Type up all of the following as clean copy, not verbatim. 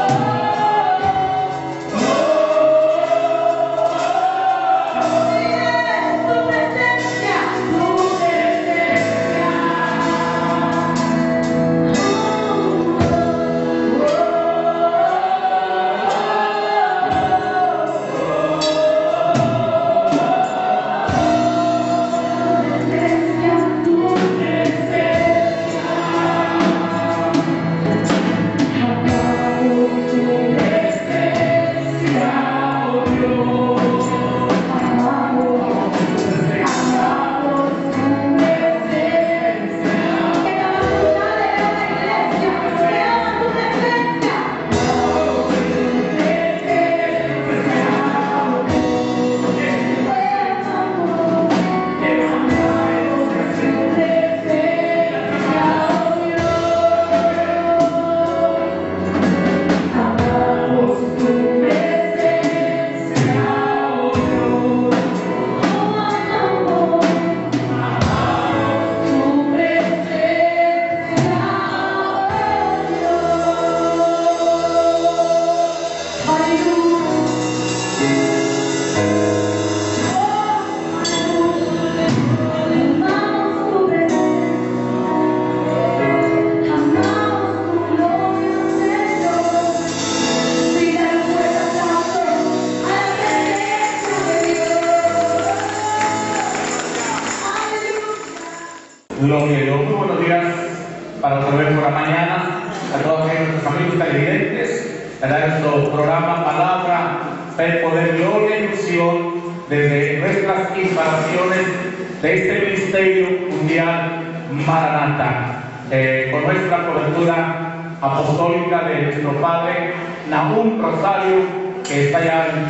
Gloria a Dios. Muy buenos días para otra vez por la mañana a todos nuestros amigos televidentes. En nuestro programa Palabra, Fe, Poder, Gloria y Ilusión, desde nuestras instalaciones de este Ministerio Mundial Maranatha, con nuestra cobertura apostólica de nuestro Padre Nahum Rosario, que está allá en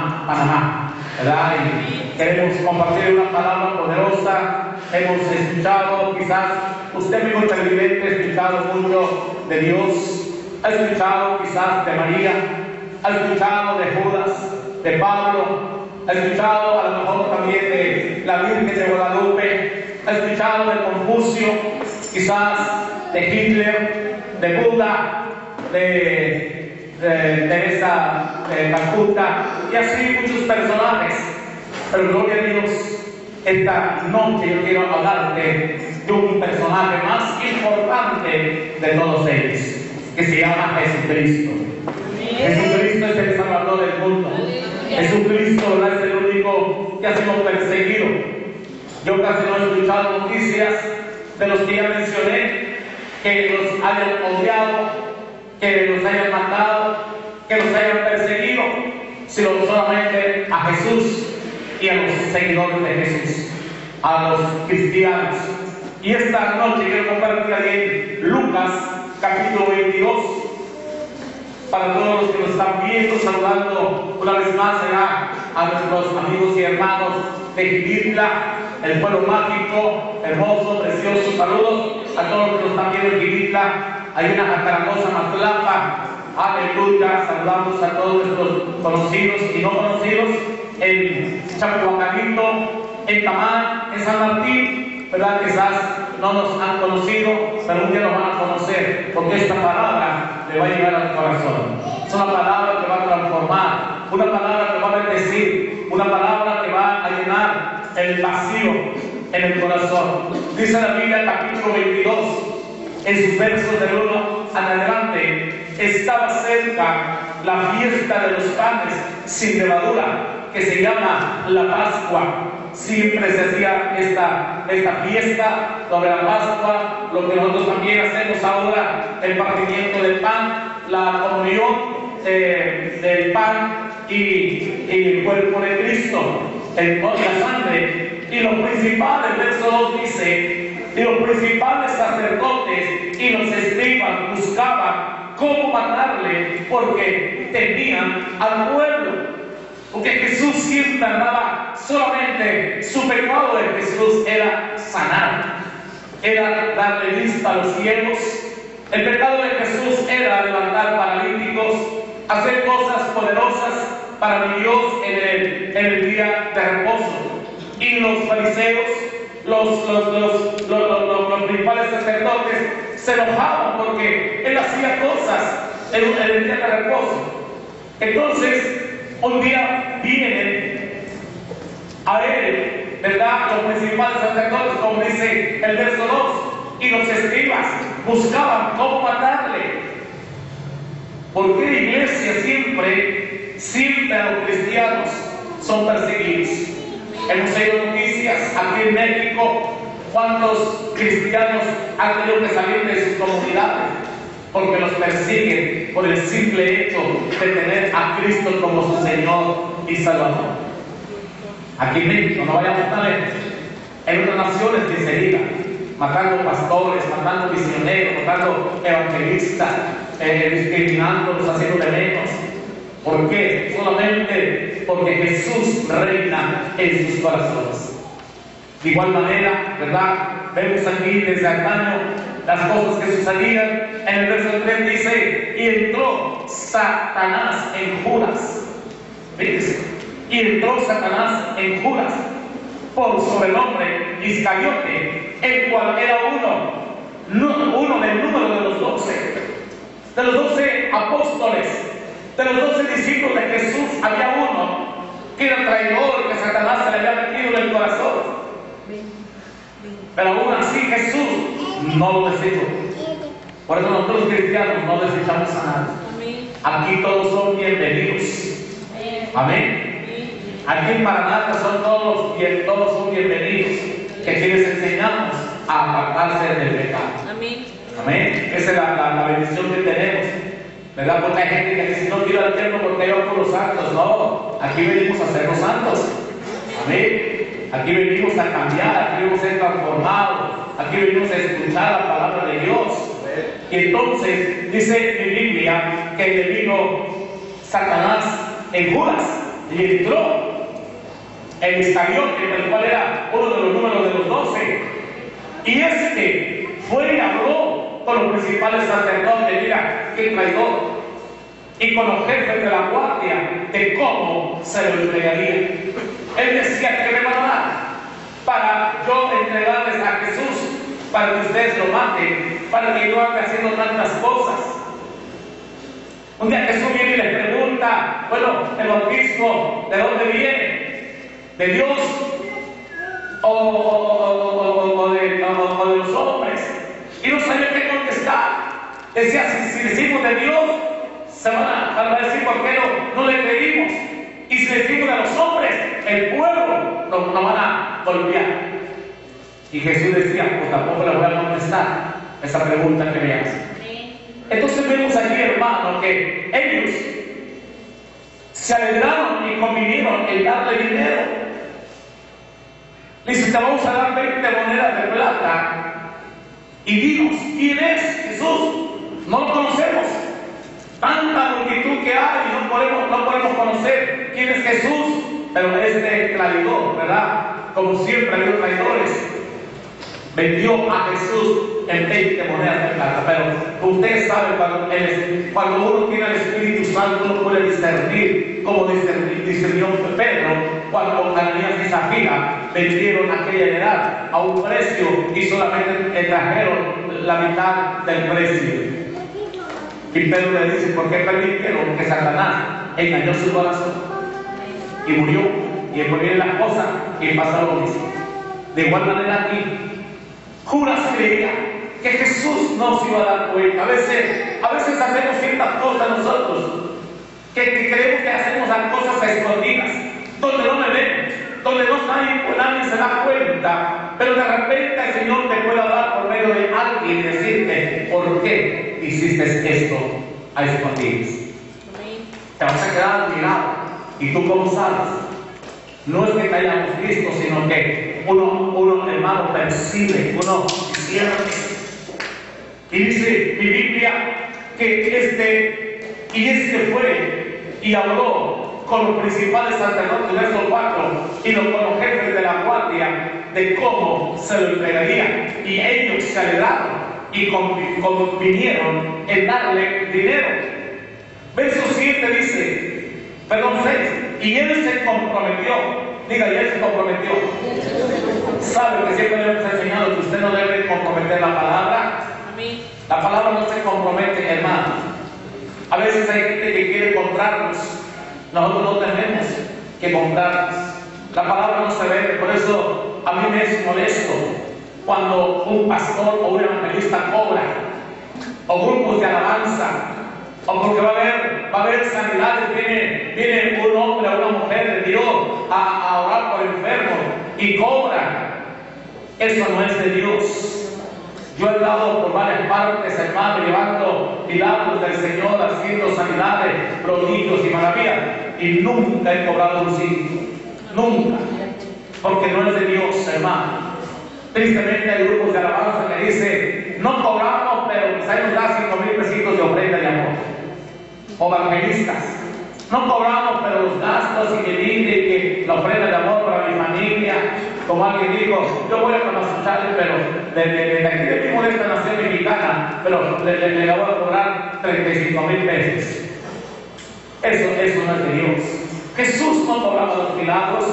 Panamá, ¿verdad? Y queremos compartir una palabra poderosa. Hemos escuchado, quizás usted mismo televidente ha escuchado mucho de Dios, ha escuchado quizás de María, ha escuchado de Judas, de Pablo, ha escuchado a lo mejor también de la Virgen de Guadalupe, ha escuchado de Confucio, quizás de Hitler, de Buda, de Teresa de Calcuta, y así muchos personajes. Pero gloria a Dios, esta noche yo quiero hablarte de un personaje más importante de todos ellos, que se llama Jesucristo. Jesucristo es el Salvador del mundo. Jesucristo, ¿verdad?, es el único que ha sido perseguido. Yo casi no he escuchado noticias de los que ya mencioné, que los hayan odiado, que los hayan matado, que los hayan perseguido, sino solamente a Jesús y a los seguidores de Jesús, a los cristianos. Y esta noche quiero compartir aquí en Lucas capítulo 22, para todos los que nos están viendo, saludando una vez más a nuestros amigos y hermanos de Gilitla, el pueblo mágico, hermoso, precioso. Saludos a todos los que nos están viendo en Gilitla, hay una Jacaramosa, Matlapa, aleluya. Saludamos a todos nuestros conocidos y no conocidos en Chapuacalito, en Tamán, en San Martín, ¿verdad? Quizás no nos han conocido, pero un día nos van a conocer, porque esta palabra le va a llegar al corazón. Es una palabra que va a transformar, una palabra que va a bendecir, una palabra que va a llenar el vacío en el corazón. Dice la Biblia, capítulo 22, en sus versos del 1 en adelante: estaba cerca la fiesta de los panes sin levadura, que se llama la Pascua. Siempre se hacía esta fiesta sobre la Pascua, lo que nosotros también hacemos ahora, el partimiento del pan, la comunión del pan y el cuerpo de Cristo, la sangre. Y los principales, verso 2 dice, y los principales sacerdotes y los escribas buscaban cómo matarle, porque temían al pueblo. Porque Jesús siempre andaba, solamente su pecado de Jesús era sanar, era darle vista a los ciegos. El pecado de Jesús era levantar paralíticos, hacer cosas poderosas para mi Dios en el día de reposo. Y los fariseos, los principales sacerdotes se enojaban porque él hacía cosas el día de reposo. Entonces, un día vienen a él, ¿verdad?, los principales sacerdotes, como dice el verso 2, y los escribas buscaban cómo matarle. ¿Por qué, iglesia, siempre a los cristianos son perseguidos? Hemos oído noticias aquí en México, cuántos cristianos han tenido que salir de sus comunidades porque los persiguen por el simple hecho de tener a Cristo como su Señor y Salvador. Aquí en México, no vayamos tan lejos. En otras naciones ni se diga, matando pastores, matando misioneros, matando evangelistas, discriminándolos, haciendo de menos. ¿Por qué? Solamente porque Jesús reina en sus corazones. De igual manera, ¿verdad?, vemos aquí desde antaño las cosas que sucedían. En el verso 3 dice: y entró Satanás en Judas. Fíjense, y entró Satanás en Judas, por sobrenombre Iscariote, el cual era uno del número de los 12 apóstoles, de los 12 discípulos de Jesús. Había uno que era traidor, que Satanás se le había metido en el corazón. Pero aún así Jesús no lo desechó. Por eso nosotros los cristianos no desechamos a nadie. Aquí todos son bienvenidos. Amén. Aquí en Maranata todos son bienvenidos, que quienes enseñamos a apartarse del pecado. Amén. Esa es la bendición que tenemos, ¿verdad? Porque hay gente que dice: no quiero al infierno porque yo por los santos. No, aquí venimos a ser los santos. Amén. Aquí venimos a cambiar, aquí venimos a ser transformados, aquí venimos a escuchar la palabra de Dios. Y entonces dice mi Biblia que le vino Satanás en Judas y entró el Iscariote, el cual era uno de los números de los 12. Y este fue y habló con los principales sacerdotes, mira qué traidor, y con los jefes de la guardia, de cómo se lo entregaría. Él decía: que me van a dar para yo entregarles a Jesús, para que ustedes lo maten, para que yo ande haciendo tantas cosas. Un día Jesús viene y le pregunta: bueno, el bautismo, ¿de dónde viene? ¿De Dios o de los hombres? Y no sabía qué contestar. Decía: si decimos de Dios, se van a decir: ¿por qué no le creímos? Y si decimos de los hombres, el pueblo nos van a golpear. Y Jesús decía: pues tampoco le voy a contestar esa pregunta que me hacen. Entonces vemos aquí, hermano, que ellos se alegraron y convinieron en darle dinero. Le dice: te vamos a dar 20 monedas de plata y dinos quién es Jesús. No lo conocemos. Tanta multitud que hay y no podemos conocer quién es Jesús. Pero este traidor, ¿verdad?, como siempre hay traidores, vendió a Jesús en 20 monedas de plata. Pero ustedes saben, cuando uno tiene el Espíritu Santo, uno puede discernir, como discernió Pedro cuando Ananías y Zafira vendieron aquella heredad a un precio y solamente trajeron la mitad del precio. Y Pedro le dice: ¿por qué permitieron que Satanás engañó su corazón? Y murió. Y después viene la cosa y pasa lo mismo. De igual manera aquí, Judas creía que Jesús no se iba a dar cuenta. A veces hacemos ciertas cosas nosotros, que creemos que hacemos las cosas escondidas, donde no me ven, donde nadie se da cuenta. Pero de repente el Señor te puede hablar por medio de alguien y decirte: ¿por qué hiciste esto a escondidas? Te vas a quedar admirado. ¿Y tú cómo sabes? No es que te hayamos visto, sino que uno hermano, percibe, uno siente. Y dice mi Biblia que este fue y habló con los principales sacerdotes, verso 4, y con los jefes de la guardia, de cómo se lo entregaría. Y ellos se alegraron y convinieron en darle dinero. Verso 7 dice, perdón, 6, y él se comprometió. Diga, y él se comprometió. Sabe que siempre le hemos enseñado que usted no debe comprometer la palabra. La palabra no se compromete, hermano. A veces hay gente que quiere comprarnos. Nosotros no tenemos que comprarnos. La palabra no se vende. Por eso a mí me es molesto cuando un pastor o un evangelista cobra, o grupos de alabanza, o porque va a haber sanidades. Viene un hombre o una mujer de Dios a orar por enfermos y cobra. Eso no es de Dios. Yo he dado por varias partes, hermano, llevando milagros del Señor, haciendo sanidades, prodigios y maravillas, y nunca he cobrado un sitio. Nunca. Porque no es de Dios, hermano. Tristemente hay grupos de alabanza que dicen, no cobramos, pero quizá nos da 5,000 pesitos de ofrenda de amor. O evangelistas, no cobramos, pero los gastos y que vine y que la ofrenda de amor para mi familia, como alguien dijo, yo voy a Tamazunchale, pero de aquí de mismo de esta nación mexicana, pero le voy a cobrar 35,000 pesos. Eso no es de Dios. Jesús no cobraba los milagros.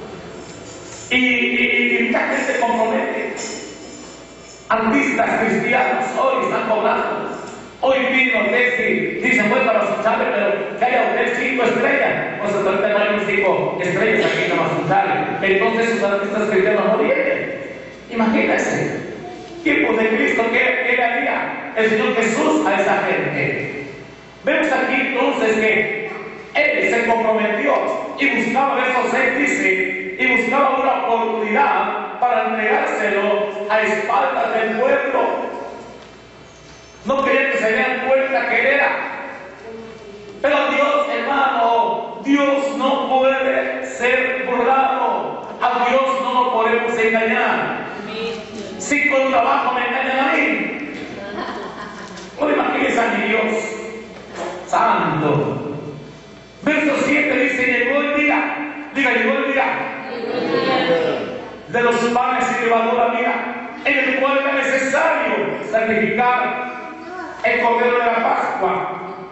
Y mucha gente se compromete. Artistas cristianos hoy están cobrando. Hoy vino Texi, dicen voy para Tamazunchale, pero que haya hotel 5 estrellas. Pues ahorita no hay 5 estrellas aquí en Tamazunchale. Entonces esos artistas cristianos no vienen. Imagínense. Tiempo de Cristo, ¿qué le haría el Señor Jesús a esa gente? Vemos aquí entonces que Él se comprometió y buscaba, verso 6 dice, y buscaba una oportunidad para entregárselo a espaldas del pueblo. No quería que se dieran cuenta que era. Pero Dios, hermano, Dios no puede ser burlado. A Dios no nos podemos engañar. Si con trabajo me engañan a mí, no imagínense a mi Dios santo. Verso 7 dice, llegó el día, llegó el día de los panes y levadura, en el cual era necesario sacrificar el cordero de la Pascua.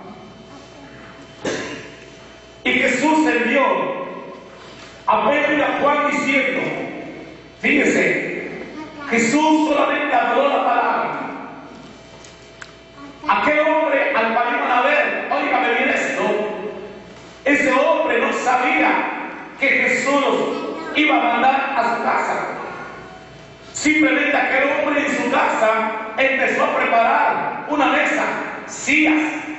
Y Jesús envió a Pedro y a Juan diciendo, fíjese, Jesús solamente habló la palabra. Aquel hombre al cual iban a ver, óigame bien esto, ese hombre no sabía que Jesús iba a mandar a su casa. Simplemente aquel hombre en su casa empezó a preparar una mesa, sillas,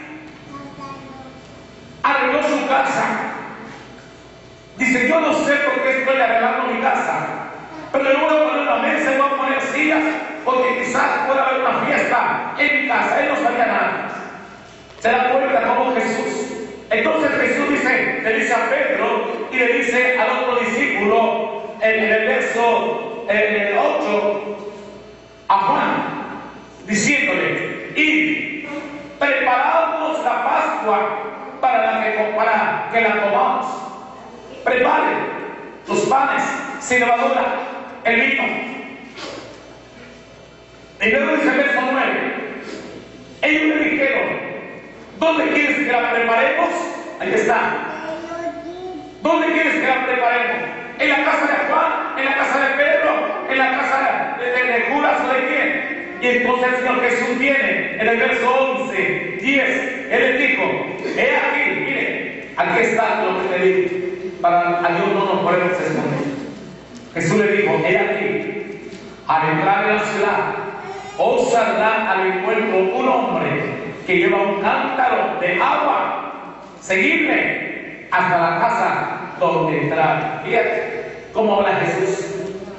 arregló su casa. Dice, yo no sé por qué estoy arreglando mi casa, pero le voy a poner una mesa y voy a poner sillas, porque quizás pueda haber una fiesta en mi casa. Él no sabía nada. Se da cuenta como Jesús. Entonces Jesús le dice a Pedro y le dice al otro discípulo en el verso 8 a Juan, diciéndole, y preparamos la Pascua para que la comamos. Preparen los panes sin levadura, el vino. Y luego dice el verso 9, ellos le dijeron, ¿dónde quieres que la preparemos? Ahí está. ¿Dónde quieres que la preparemos? ¿En la casa de Juan? ¿En la casa de Pedro? ¿En la casa de Judas o de quién? Y entonces el Señor Jesús viene en el verso 11, 10. Él les dijo, he aquí, mire, aquí está lo que te digo. Para a Dios no nos podemos esconder. Jesús le dijo, he aquí, al entrar en la ciudad, os saldrá al encuentro un hombre que lleva un cántaro de agua. Seguidme hasta la casa donde entrar. Fíjate cómo habla Jesús.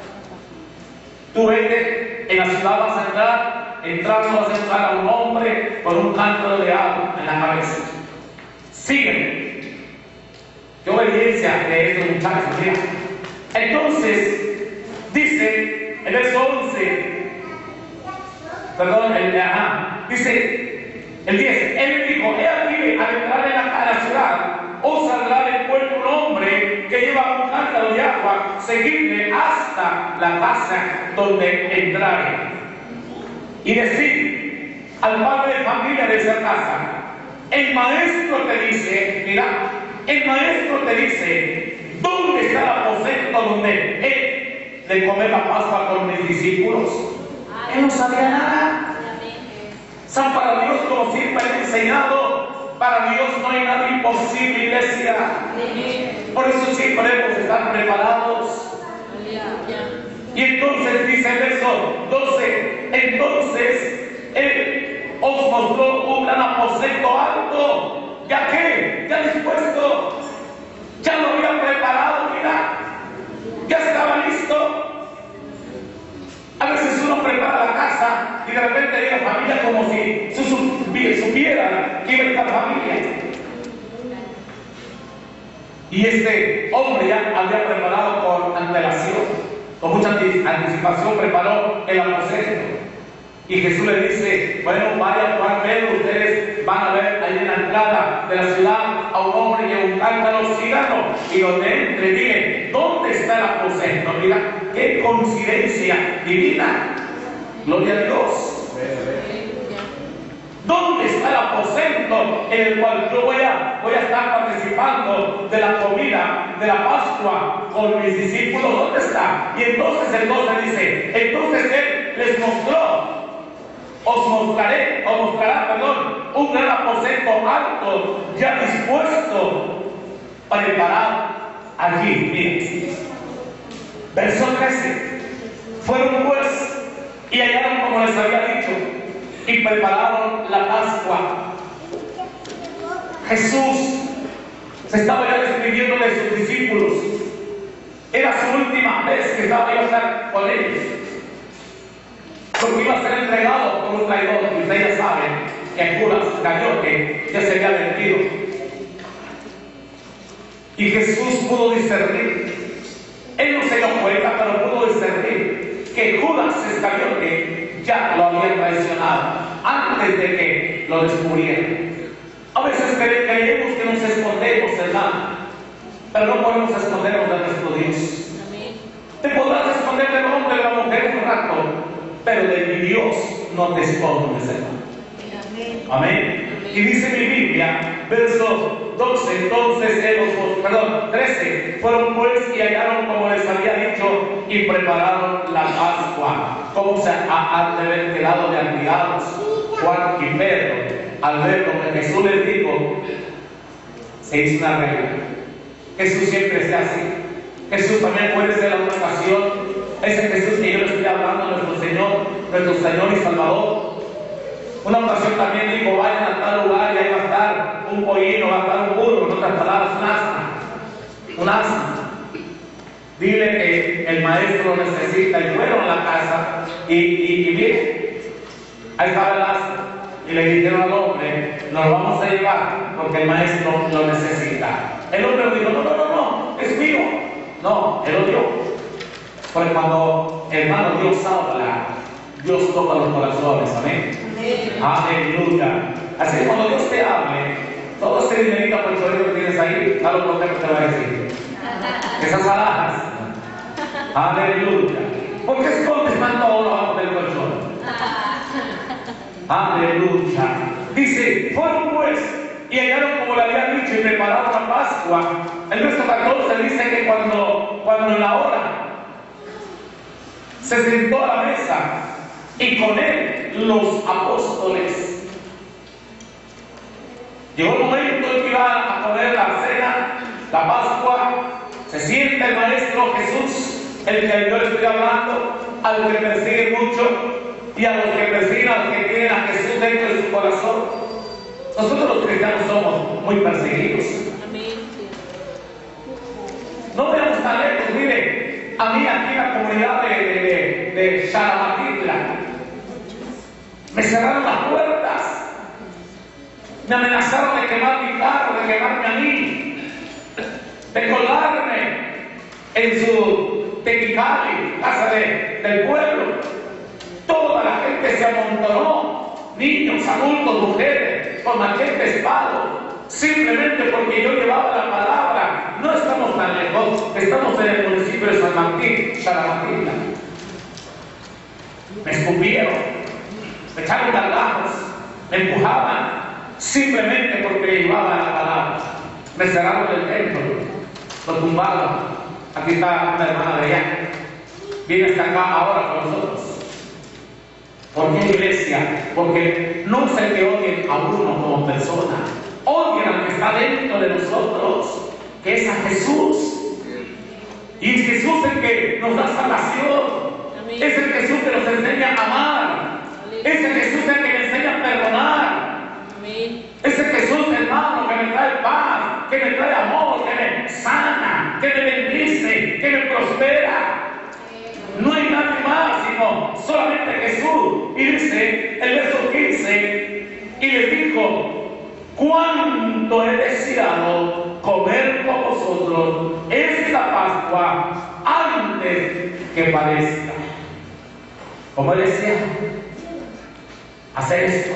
Tú vete, en la ciudad vas a entrar, vas a entrar a un hombre con un cántaro de agua en la cabeza. Sígueme. Qué obediencia de estos muchachos, mira. Entonces, dice el verso 11, perdón, dice el 10, él dijo, he aquí, al entrar en la ciudad, os saldrá del pueblo un hombre que lleva un cántaro de agua, seguidle hasta la casa donde entrare. Y decir al padre de familia de esa casa, el maestro te dice, mira, el maestro te dice, ¿dónde está el aposento donde he de comer la Pascua con mis discípulos? Él no sabía nada. San para Dios, como siempre he enseñado, Para Dios no hay nada imposible, iglesia. Por eso siempre debemos estar preparados. Y entonces dice el verso 12, entonces Él os mostró un gran aposento alto. ¿Ya qué? Ya dispuesto. Ya lo habían preparado, mira. Ya estaba listo. A veces uno prepara la casa y de repente llega la familia como si supiera que iba a estar familia. Y este hombre ya había preparado con antelación, con mucha anticipación, preparó el aposento. Y Jesús le dice, bueno, vaya Juan Pedro, ustedes van a ver ahí en la entrada de la ciudad a un hombre y a un cántaro, síganlo. Y donde entre, miren, ¿dónde está el aposento? Mira, qué coincidencia divina. Gloria a Dios. ¿Dónde está el aposento en el cual yo voy a estar participando de la comida de la Pascua con mis discípulos? ¿Dónde está? Y entonces el 12 dice, entonces Él les mostró, mostrará, un gran aposento alto, ya dispuesto, preparado allí. Miren, verso 13, fueron pues y hallaron como les había dicho, y prepararon la Pascua. Jesús se estaba ya despidiendo de sus discípulos. Era su última vez que estaba a estar con ellos, porque iba a ser entregado por un traidor. Y ustedes ya saben que Judas Iscariote ya se había vendido. Y Jesús pudo discernir. Él no se dio cuenta, pero pudo discernir que Judas Iscariote ya lo había traicionado antes de que lo descubrieran. A veces creemos que nos escondemos, hermano, pero no podemos escondernos de nuestro Dios. Te podrás esconder del hombre, de la mujer un rato, pero de mi Dios no te escondes, hermano. Amén. Y dice mi Biblia, verso 12, entonces 13, fueron pues y hallaron como les había dicho y prepararon la Pascua. ¿Cómo se han de haber quedado de admirados Juan y Pedro al ver lo que Jesús les dijo? Se hizo una regla. Jesús siempre sea así. Jesús también puede ser la ocasión. Ese Jesús que yo les estoy hablando, nuestro Señor y Salvador. Una ocasión también dijo, vayan a tal lugar y ahí va a estar un pollino, va a estar un burro, en otras palabras, un asno. Dile que el maestro necesita, y fueron a la casa y miren, ahí estaba el asno. Y le dijeron al hombre, nos lo vamos a llevar porque el maestro lo necesita. El hombre dijo, no, es mío. No, él lo dio. Porque cuando, hermano, Dios habla, Dios toca los corazones, amén. Aleluya. Así que cuando Dios te hable, todo ese dinerito por el chorro que tienes ahí, ¿sabes lo que te va a decir? Esas alhajas. Aleluya. ¿Por qué escondes tanto oro abajo del colchón? Aleluya. Dice, fueron pues y hallaron como le habían dicho y prepararon la Pascua. El verso 14 dice que cuando en la hora se sentó a la mesa y con él los apóstoles. Llegó el momento en que iba a poner la cena, la Pascua. Se sienta el Maestro Jesús, el que yo le estoy hablando, al que persigue mucho y a los que persiguen, a los que tienen a Jesús dentro de su corazón. Nosotros los cristianos somos muy perseguidos. No veamos tan lejos, mire, a mí aquí en la comunidad de Xaramatitla, me cerraron las puertas, me amenazaron de quemar mi carro, de quemarme a mí, de colarme en su Tequicali, casa del pueblo. Toda la gente se amontonó, niños, adultos, mujeres, con machete, espada, simplemente porque yo llevaba la palabra. No estamos tan lejos, estamos en el municipio de San Martín, Xaramatitla. Me escupieron, me echaron gargajos, me empujaban, simplemente porque llevaba la palabra. Me cerraron el templo, lo tumbaron. Aquí está una hermana de allá, viene hasta acá ahora con nosotros. ¿Por qué, iglesia? Porque no se te odien a uno como persona, odien al que está dentro de nosotros, que es a Jesús. Y es Jesús el que nos da salvación. Amén. Es el Jesús que nos enseña a amar. Amén. Es el Jesús el que me enseña a perdonar. Amén. Es el Jesús, hermano, que me trae paz, que me trae amor, que me sana, que me bendice, que me prospera. No hay nadie más, sino solamente Jesús. Y dice el verso 15, y les dijo: cuánto he deseado comer con vosotros esta Pascua antes que padezca. Como él decía, hacer esto.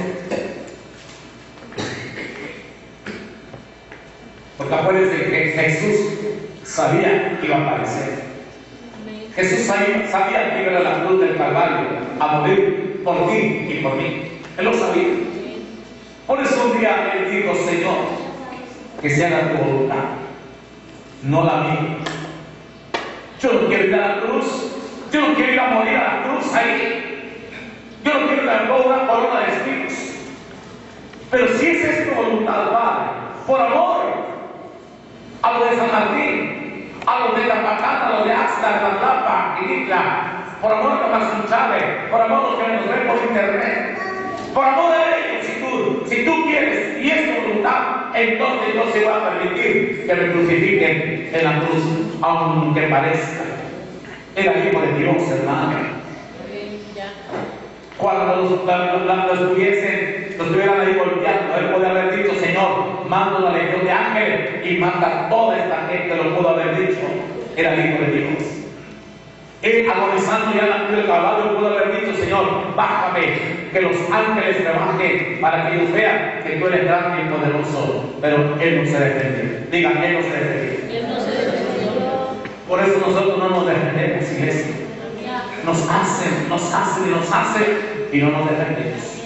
Porque acuérdense que Jesús sabía que iba a padecer. Jesús sabía que iba a la cruz del Calvario a morir por ti y por mí. Él lo sabía. Por eso un día él dijo: Señor, que se haga tu voluntad, no la mía. Yo no quiero ir a la cruz, yo no quiero ir a morir a la cruz ahí. Yo no quiero ir a una corona de espinos. Pero si esa es tu voluntad, Padre, por amor a lo de San Martín, a los de Tapacata, a los de Axta, de La Plata, Iritla, por amor a Mazunchave, por amor a los que nos ven por internet, por amor a ellos, si tú quieres y es tu voluntad, entonces no se va a permitir que me crucifiquen en la cruz, aunque parezca. Era hijo de Dios, hermano. Cuando lo estuvieran ahí golpeando, él puede haber dicho: Señor, manda una legión de ángeles y manda a toda esta gente. Lo pudo haber dicho. Era el hijo de Dios. Él, agonizando ya en la cruz del Calvario, pudo haber dicho: Señor, bájame, que los ángeles me bajen para que ellos vean que tú eres grande y poderoso. Pero él no se defendió. Digan, él no se defendió. Él no se defendió. Por eso nosotros no nos defendemos, iglesia. Nos hacen y no nos defendemos.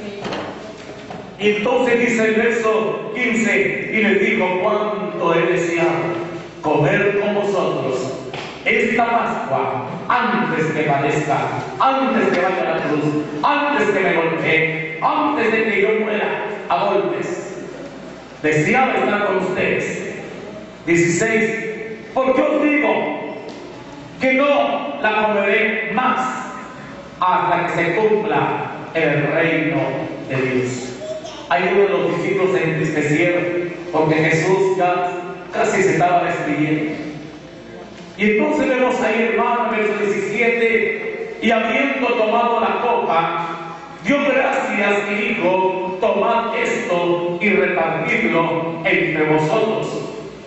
Y entonces dice el verso 15: y les dijo: cuánto he deseado comer con vosotros esta Pascua antes que padezca, antes que vaya a la cruz, antes que me golpee, antes de que yo muera a golpes. Deseaba estar con ustedes. 16: porque os digo que no la comeré más hasta que se cumpla el reino de Dios. Hay uno de los discípulos se entristecieron porque Jesús ya casi se estaba despidiendo. Y entonces vemos ahí, hermano, verso 17: y habiendo tomado la copa, dio gracias y dijo: tomad esto y repartidlo entre vosotros.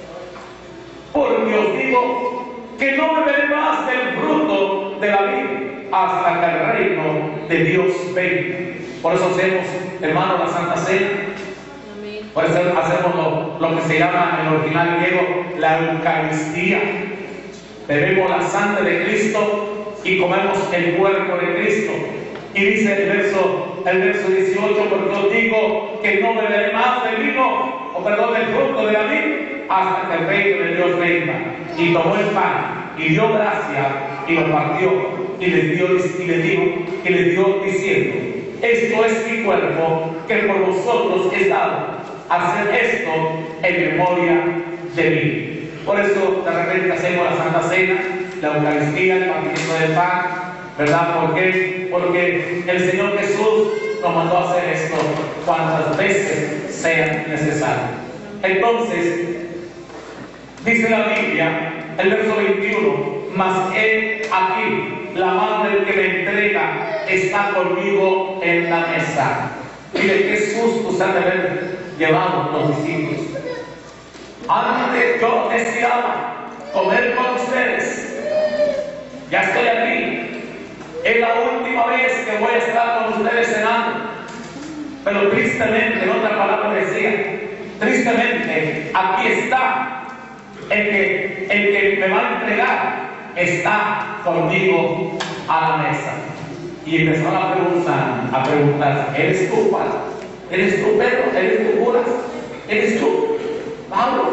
Porque os digo que no beberé más del fruto de la vid hasta que el reino de Dios venga. Por eso hacemos, hermano, la Santa Cena. Por eso hacemos lo que se llama en el original griego la Eucaristía. Bebemos la sangre de Cristo y comemos el cuerpo de Cristo. Y dice el verso 18: porque os digo que no beberé más del vino, del fruto de la vid, hasta que el reino de Dios venga. Y tomó el pan y dio gracia y lo partió y les dio diciendo: esto es mi cuerpo que por vosotros es dado. Haced esto en memoria de mí. Por eso de repente hacemos la Santa Cena, la Eucaristía, el partimiento del pan, ¿verdad? ¿Por qué? Porque el Señor Jesús nos mandó a hacer esto cuantas veces sea necesario. Entonces, dice la Biblia, el verso 21: mas he aquí, la mano del que me entrega está conmigo en la mesa. Y de qué susto se han de haber llevado los discípulos. Antes yo deseaba comer con ustedes. Ya estoy aquí. Es la última vez que voy a estar con ustedes cenando. Pero tristemente, en otra palabra decía, tristemente, aquí está el que me va a entregar, está conmigo a la mesa. Y empezaron a preguntar: ¿eres tú, Padre? ¿Eres tú, Pedro? ¿Eres tú, Judas? ¿Eres tú, Pablo?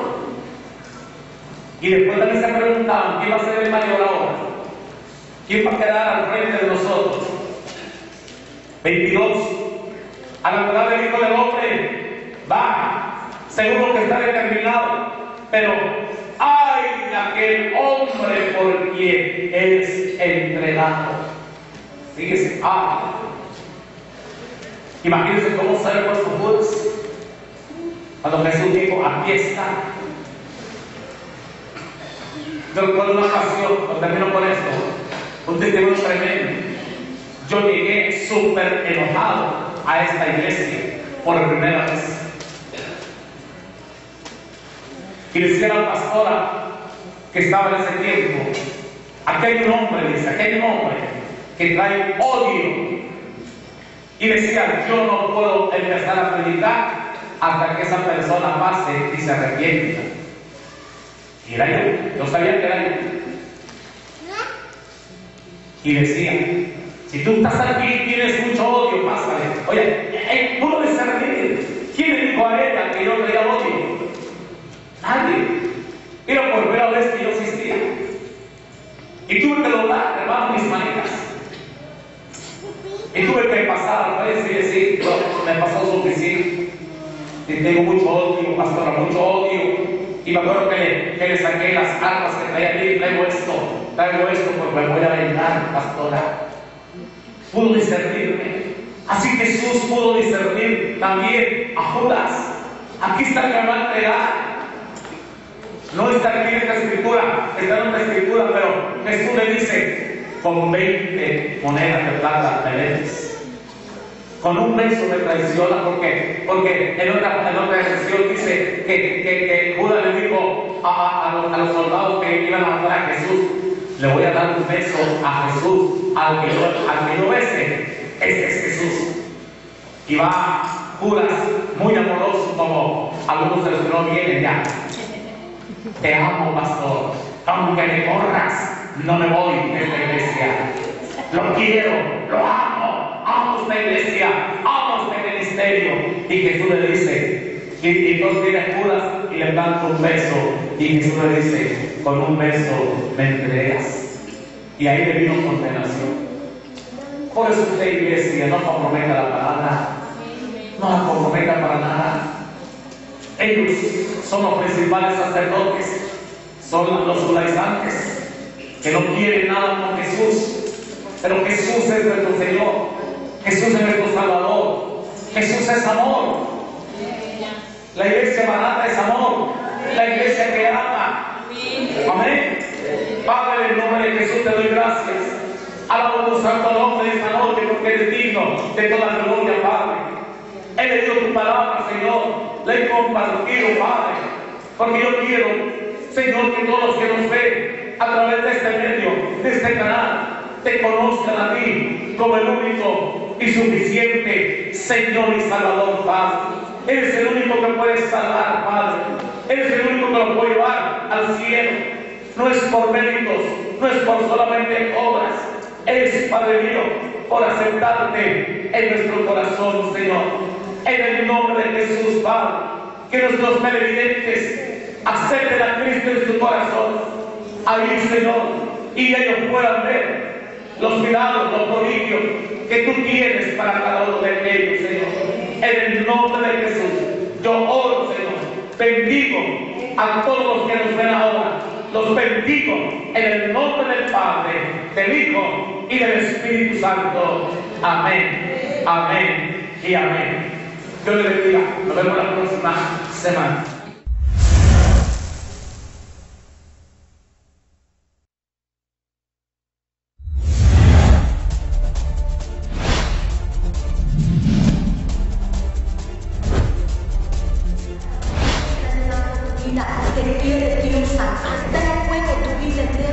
Y después también se preguntaban: ¿quién va a ser el mayor ahora? ¿Quién va a quedar al frente de nosotros? 22: a la verdad del Hijo del Hombre va seguro que está determinado, pero ay de aquel hombre por quien es entregado. Fíjese, imagínense cómo sale vuestro Judas cuando Jesús dijo: aquí está. Yo recuerdo una ocasión, termino con esto, un testimonio tremendo. Yo llegué súper enojado a esta iglesia por primera vez. Y decía a la pastora que estaba en ese tiempo: aquí hay un hombre, dice, aquí hay un hombre que trae odio. Y decía: yo no puedo empezar a predicar hasta que esa persona pase y se arrepienta. Y era yo sabía que era yo. Y decía: si tú estás aquí, tienes mucho odio, pásale. Oye, tú no discernir. ¿Quién le dijo a ella que yo traía odio? Nadie. Era por primera vez que yo existía. Y tuve que doblar, hermano, mis manitas. Y tuve que pasar al país y decir: no, me pasó suficiente. Y tengo mucho odio, pastora, mucho odio. Y me acuerdo que le saqué las armas que traía aquí y traigo esto porque me voy a vengar, pastora. Pudo discernirme. Así Jesús pudo discernir también a Judas. Aquí está el que me va a entregar. No está aquí en esta escritura, está en otra escritura, pero Jesús le dice: con 20 monedas de plata me vendes. Con un beso me traiciona, porque en otra versión dice que Judas le dijo a los soldados que iban a matar a Jesús: le voy a dar un beso a Jesús, al que yo bese, ese es Jesús. Y va Judas muy amoroso, como algunos de los que no vienen ya: te amo, pastor, aunque me corras, no me voy de esta iglesia. Lo quiero, lo amo esta iglesia, amo este ministerio. Y Jesús le dice, y entonces viene Judas y le da un beso, y Jesús le dice: con un beso me entregas. Y ahí le vino condenación. Por eso usted, iglesia, no comprometa la palabra, no la comprometa para nada. Ellos son los principales sacerdotes, son los judaizantes, que no quieren nada con Jesús. Pero Jesús es nuestro Señor, Jesús es nuestro Salvador, Jesús es amor. La iglesia barata es amor, la iglesia que ama. Amén. Padre, en el nombre de Jesús te doy gracias. Alabo tu santo nombre esta noche, porque eres digno de toda la gloria, Padre. He leído tu palabra, Señor, la he compartido, Padre, porque yo quiero, Señor, que todos los que nos ven a través de este medio, de este canal, te conozcan a ti como el único y suficiente Señor y Salvador, Padre. Eres el único que puede salvar, Padre. Eres el único que lo puede llevar al cielo. No es por méritos, no es por solamente obras. Es, Padre mío, por aceptarte en nuestro corazón, Señor. En el nombre de Jesús, Padre, que nuestros televidentes acepten a Cristo en su corazón. Ahí, Señor, y ellos puedan ver los milagros, los prodigios que tú tienes para cada uno de ellos, Señor. En el nombre de Jesús, yo oro, Señor. Bendigo a todos los que nos ven ahora. Los bendigo en el nombre del Padre, del Hijo y del Espíritu Santo. Amén, amén y amén. Dios les bendiga. Nos vemos la próxima semana. Que quiere Dios, hasta el fuego tu vida entera.